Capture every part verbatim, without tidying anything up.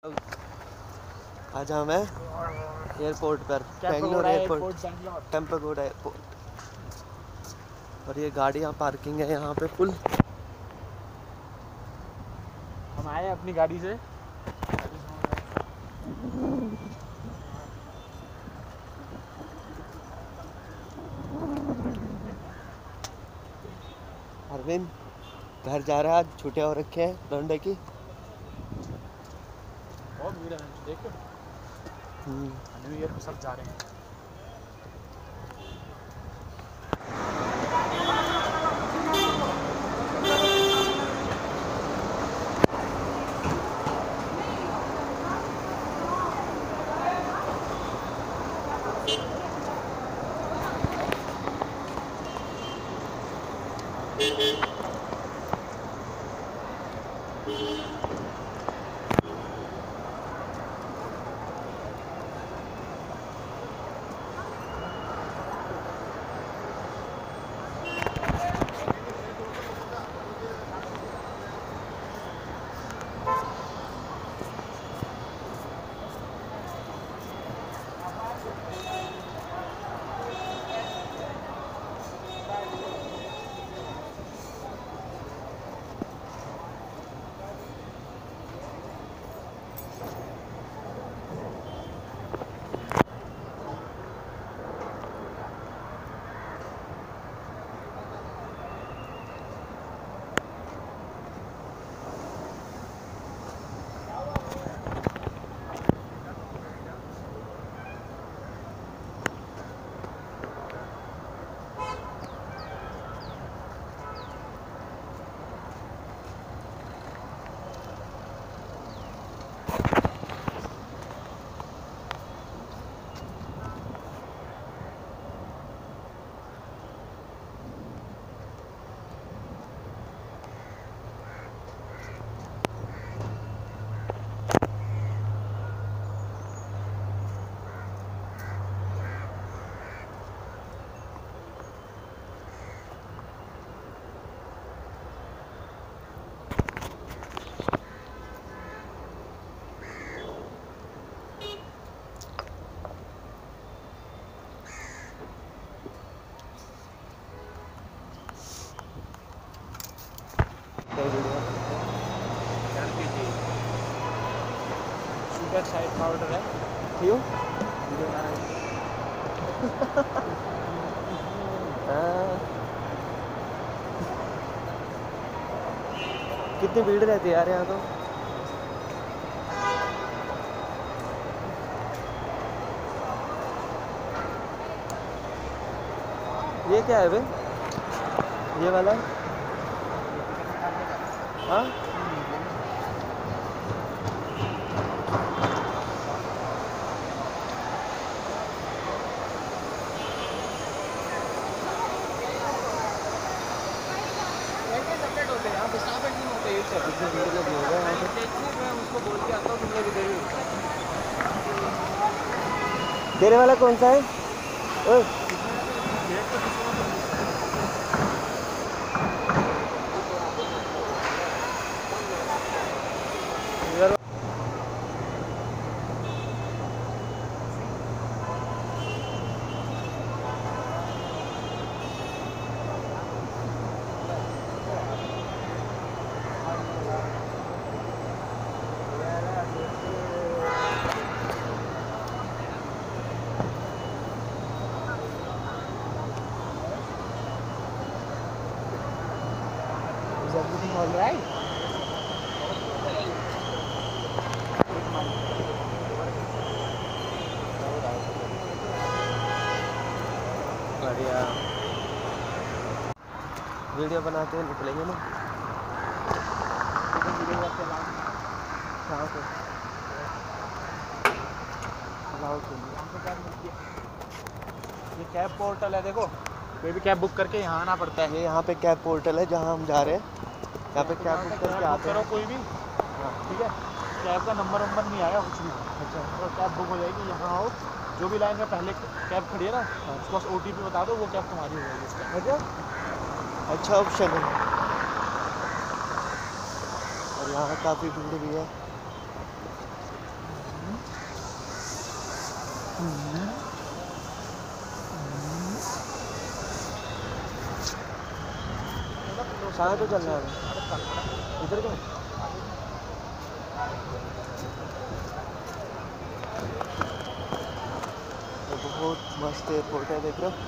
आज हम हैं एयरपोर्ट पर, बेंगलोर एयरपोर्ट, टेम्पगोड़ा एयरपोर्ट। और ये गाड़ियाँ पार्किंग है यहाँ पे फुल। हम आए अपनी गाड़ी से। अरविंद घर जा रहा है, आज छुट्टियाँ हो रखे हैं लौंडे की। बहुत भीड़ है, देखो न्यू ईयर पे सब जा रहे हैं। शुगर साइड पाउडर है क्यों? कितनी भीड़ रहती है यार यहाँ तो। ये क्या है बे? ये वाला? हाँ तेरे वाला कौन सा है? ओए Is everything all right? बढ़िया। वीडियो बनाते हुए निकलेंगे ना। ये कैब पोर्टल है, देखो कोई भी कैब बुक करके यहाँ आना पड़ता है। ये यहाँ पे कैब पोर्टल है जहाँ हम जा रहे हैं। यहाँ पे कैब बुक करके आते करो हैं। कोई भी, ठीक है। कैब का नंबर वंबर नहीं आया कुछ भी। अच्छा, तो कैब बुक हो जाएगी। यहाँ आओ, जो भी लाइन में पहले कैब खड़ी है ना, उसको बस ओ टी पी बता दो, वो कैब तुम्हारी हो जाएगी उसका। अच्छा अच्छा ऑप्शन है। और यहाँ काफ़ी भीड़ भी है। कहाँ तो चल रहा है इधर का? बहुत मस्त एयरपोर्ट है, देख रहे हो।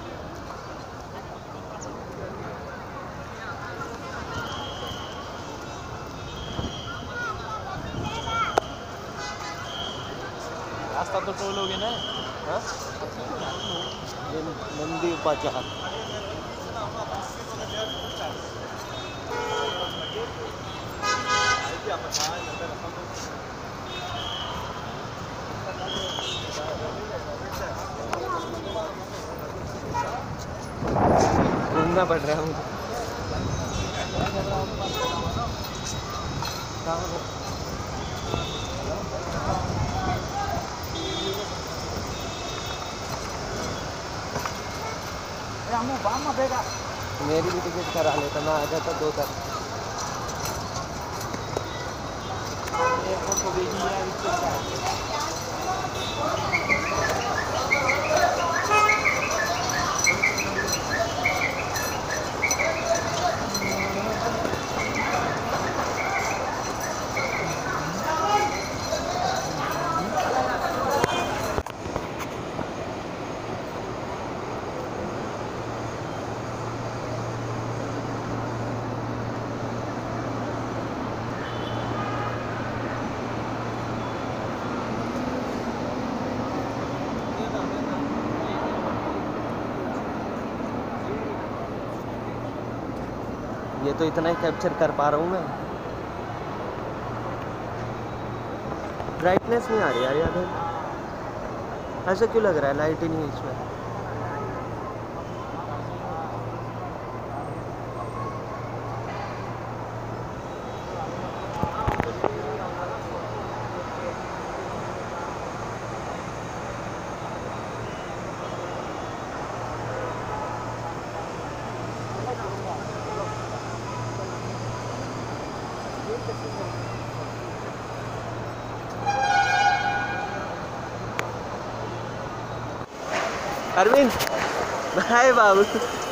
रास्ता तो टोल हो गया ना। हाँ, नंदी बाजार। घूमना पड़ रहा है मुझे। मेरी भी टिकट करा लेता, मैं आ जाता दो तारीख। एयरपोर्ट को भेजी है ये तो इतना ही कैप्चर कर पा रहा हूँ मैं। ब्राइटनेस नहीं आ रही यार, याद है ऐसा क्यों लग रहा है, लाइट ही नहीं है इसमें। अरविंद, हाय बाबू।